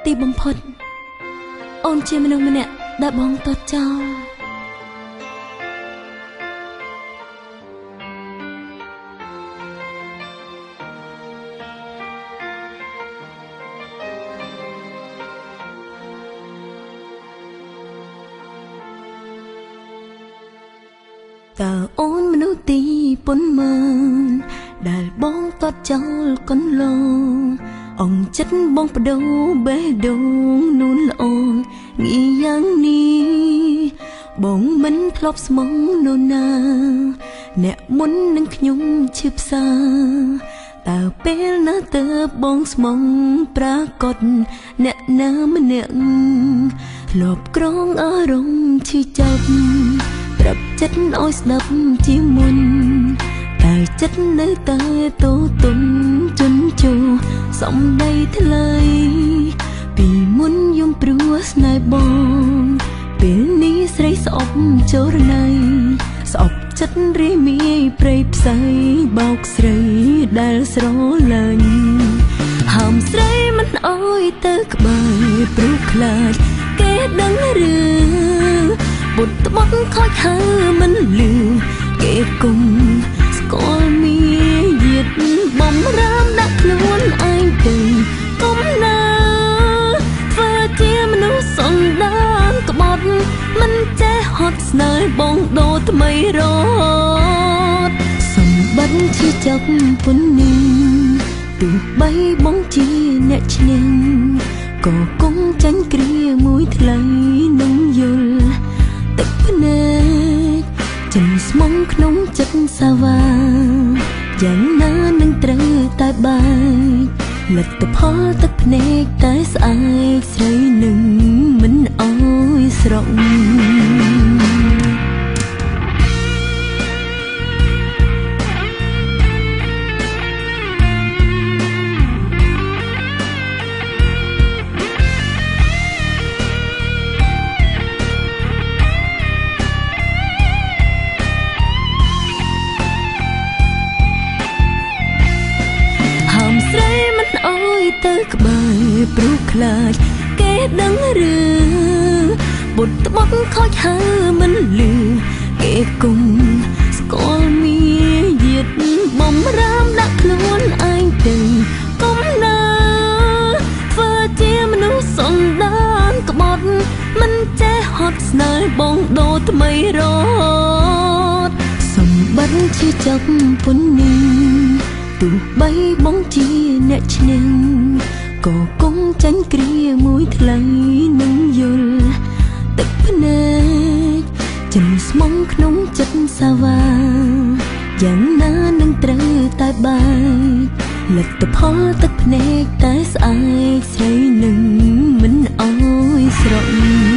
ទីបំផុតអូនជាមនុស្សម្នាក់ដែលបងតតចោលតើអូនមនុស្សទីប៉ុន្មានដែលបងតតចោលកន្លងអងចិត្តបងបដូរបេះដូងនូនល្អងាយយ៉ាងនេះបងមិនធ្លាប់ស្មងនូនណាអ្នកមុននឹងខ្ញុំឈឺផ្សាតើពេលណាទៅបងស្មងប្រាកដអ្នកណាម្នាក់ធ្លាប់ក្រងអារម្មណ៍ឈឺចាប់ប្រាប់ចិត្តឲ្យស្ដាប់ជាមុនតែចិត្តនៅតែតូទុនជន់ជោសំដីថ្លៃពីមុនយំព្រោះស្នេហ៍បងពេលនេះស្រីស្អប់ចូលណៃស្អប់ចិត្តរីមីព្រៃផ្សៃបោកស្រីដែលស្រឡាញ់ហាមស្រីមិនអើយទៅក្បែរព្រោះខ្លាចគេដឹងរឿងបុតត្បត់ខូចហើមិនលឺគេគុំស្គាល់មានយាតបំរាមដាក់ខ្លួនឯងទៅគុំណាធ្វើជាមនុស្សសង្ដានក្បត់មិនចេះហត់ស្នេហ៍បងដូរថ្មីរត់សម្បត្តិជាចាប់ពុននេះទោះបីបងជាអ្នកឈ្នះក៏គង់ចាញ់គ្រាមួយថ្លៃនឹងយល់ទឹកភ្នែកចិនស្មុំក្នុងចិត្តសាវាយ៉ាងណានឹងត្រូវតែបែកលទ្ធផលទឹកភ្នែកតែស្អែកស្រីនឹងមិនអើយស្រក់ទៅក្បែរព្រោះខ្លាចគេដឹងរឿងបុតត្បត់ខូចហើមិនលឺគេគុំស្គាល់មានយាតបំរាមដាក់ខ្លួនឯងទៅគុំណាធ្វើជាមនុស្សសង្ដានក្បត់មិនចេះហត់ស្នេហ៍បងដូរថ្មីរត់សម្បត្តិជាចាប់ពុននេះទោះបីបងជាអ្នកឈ្នះក៏គង់ចាញ់គ្រាមួយថ្លៃនឹងយល់ទឹកភ្នែកចិនស្មុំក្នុងចិត្តសាវាយ៉ាងណានឹងត្រូវតែបែកលទ្ធផលទឹកភ្នែកតែស្អែកស្រីនឹងមិនអើយស្រក់